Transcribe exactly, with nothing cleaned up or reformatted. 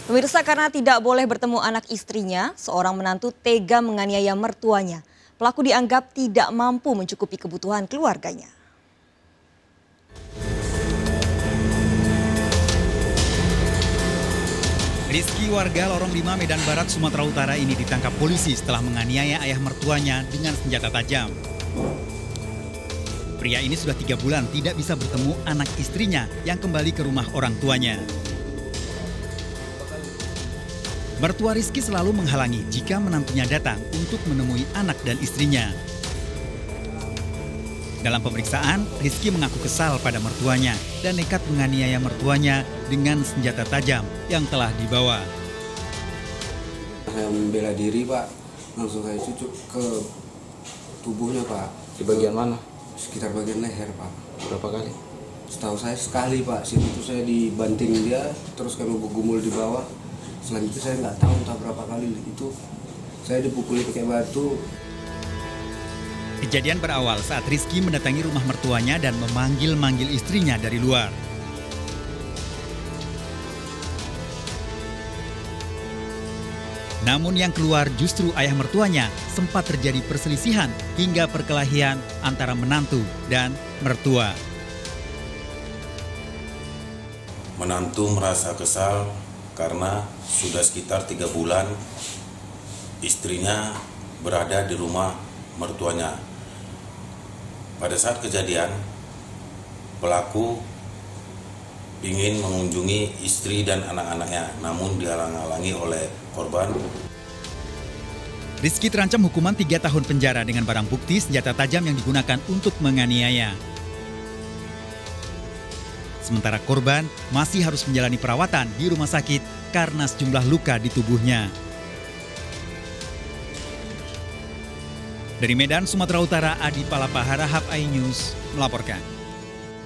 Pemirsa, karena tidak boleh bertemu anak istrinya, seorang menantu tega menganiaya mertuanya. Pelaku dianggap tidak mampu mencukupi kebutuhan keluarganya. Rizky, warga Lorong lima Medan Barat, Sumatera Utara ini ditangkap polisi setelah menganiaya ayah mertuanya dengan senjata tajam. Pria ini sudah tiga bulan tidak bisa bertemu anak istrinya yang kembali ke rumah orang tuanya. Mertua Rizky selalu menghalangi jika menantunya datang untuk menemui anak dan istrinya. Dalam pemeriksaan, Rizky mengaku kesal pada mertuanya dan nekat menganiaya mertuanya dengan senjata tajam yang telah dibawa. Saya membela diri, Pak. Langsung saya cucuk ke tubuhnya, Pak. Di bagian mana? Sekitar bagian leher, Pak. Berapa kali? Setahu saya sekali, Pak. Situ itu saya dibanting dia, terus kami bergumul di bawah. Selanjutnya saya nggak tahu entah berapa kali itu. Saya dipukuli pakai batu. Kejadian berawal saat Rizky mendatangi rumah mertuanya dan memanggil-manggil istrinya dari luar. Namun yang keluar justru ayah mertuanya. Sempat terjadi perselisihan hingga perkelahian antara menantu dan mertua. Menantu merasa kesal karena sudah sekitar tiga bulan istrinya berada di rumah mertuanya. Pada saat kejadian, pelaku ingin mengunjungi istri dan anak-anaknya, namun dihalang-halangi oleh korban. Rizky terancam hukuman tiga tahun penjara dengan barang bukti senjata tajam yang digunakan untuk menganiaya. Sementara korban masih harus menjalani perawatan di rumah sakit karena sejumlah luka di tubuhnya. Dari Medan, Sumatera Utara, Adi Palapa Harahap, iNews melaporkan.